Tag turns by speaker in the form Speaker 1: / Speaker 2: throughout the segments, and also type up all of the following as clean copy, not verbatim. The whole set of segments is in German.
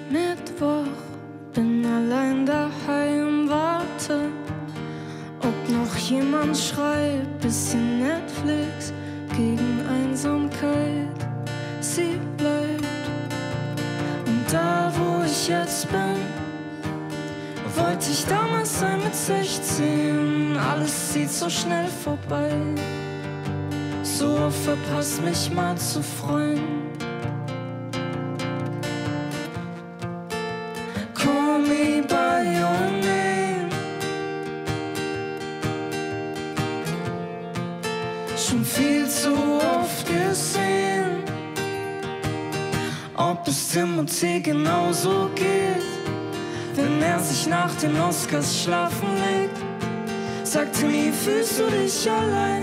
Speaker 1: Mittwoch, bin allein daheim, warte, ob noch jemand schreibt. Bisschen Netflix gegen Einsamkeit, sie bleibt. Und da, wo ich jetzt bin, wollte ich damals sein mit 16. Alles zieht so schnell vorbei, so oft verpasst mich mal zu freuen. Call me by your name. Schon viel zu oft gesehen. Ob es Timothy genauso geht, wenn er sich nach den Oscars schlafen legt. Sag Timmy, fühlst du dich allein?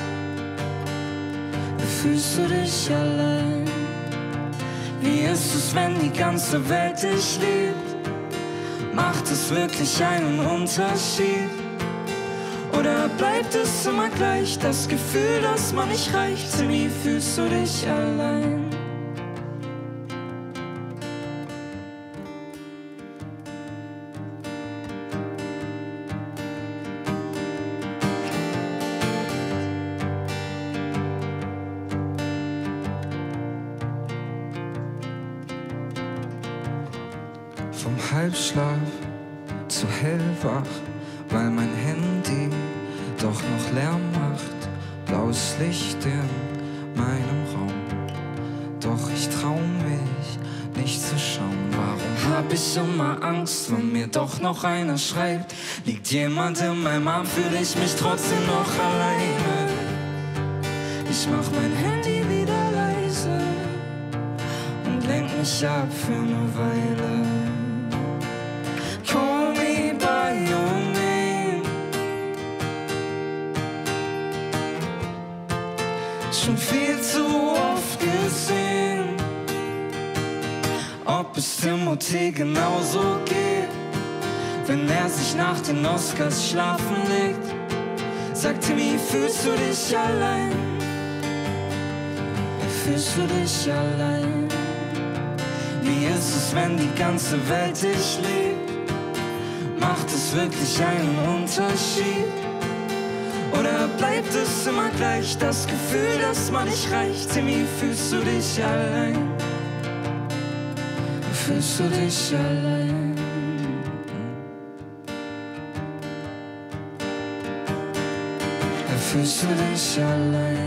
Speaker 1: Fühlst du dich allein? Wie ist es, wenn die ganze Welt dich liebt? Macht es wirklich einen Unterschied? Oder bleibt es immer gleich, das Gefühl, dass man nicht reicht? Timmy, fühlst du dich allein?
Speaker 2: Vom Halbschlaf zu hellwach, weil mein Handy doch noch Lärm macht. Blaues Licht in meinem Raum, doch ich trau mich nicht zu schauen. Warum hab ich immer Angst, wenn mir doch noch einer schreibt? Liegt jemand in meinem Arm, fühle ich mich trotzdem noch alleine. Ich mach mein Handy wieder leise und lenk mich ab für eine Weile. Call me by your name. Schon viel zu oft gesehen. Ob es Timothy genauso geht, wenn er sich nach den Oscars schlafen legt. Sag Timmy, fühlst du dich allein? Fühlst du dich allein? Wie ist es, wenn die ganze Welt dich liebt? Macht es wirklich einen Unterschied? Oder bleibt es immer gleich, das Gefühl, dass man nicht reicht? Timmy, fühlst du dich allein? Fühlst du dich allein? Fühlst du dich allein?